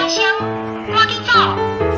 声，赶紧走！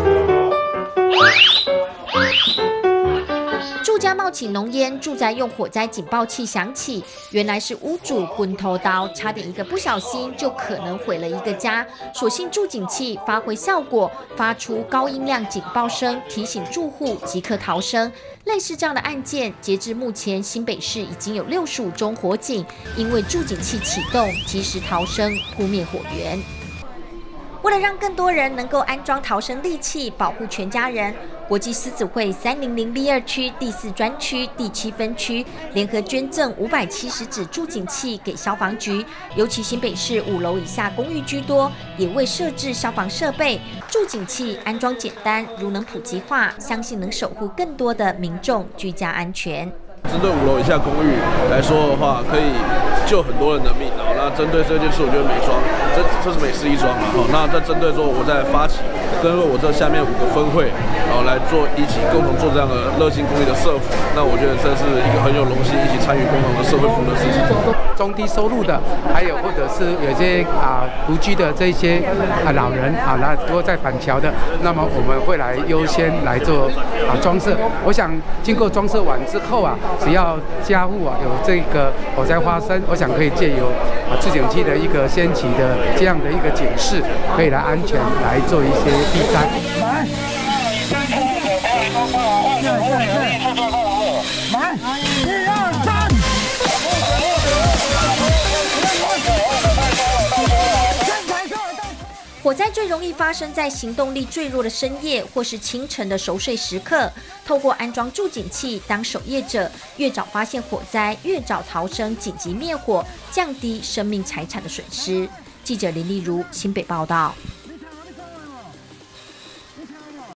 住家冒起浓烟，住宅用火灾警报器响起，原来是屋主昏头刀，差点一个不小心就可能毁了一个家。所幸住警器发挥效果，发出高音量警报声，提醒住户即刻逃生。类似这样的案件，截至目前，新北市已经有65宗火警因为住警器启动，及时逃生，扑灭火源。为了让更多人能够安装逃生利器，保护全家人，国际狮子会300B2区第4专区第7分区联合捐赠570支住警器给消防局，尤其新北市5楼以下公寓居多，也未设置消防设备，住警器安装简单，如能普及化，相信能守护更多的民众居家安全。 针对5楼以下公寓来说的话，可以救很多人的命。那针对这件事，我觉得每桩，这是每事一桩嘛。那再针对说，我在发起跟我这下面5个分会，然后来做一起共同做这样的热心公益的社福。那我觉得这是一个很有荣幸一起参与共同的社会服务的事情。 中低收入的，还有或者是有些独居的这些老人那如果在板桥的，那么我们会来优先来做装设。我想经过装设完之后只要家户有这个火灾发生，我想可以借由住警器的一个先期的这样的一个警示，可以来安全来做一些避灾。 火灾最容易发生在行动力最弱的深夜或是清晨的熟睡时刻。透过安装住警器当守夜者，越早发现火灾，越早逃生紧急灭火，降低生命财产的损失。记者林丽如新北报道。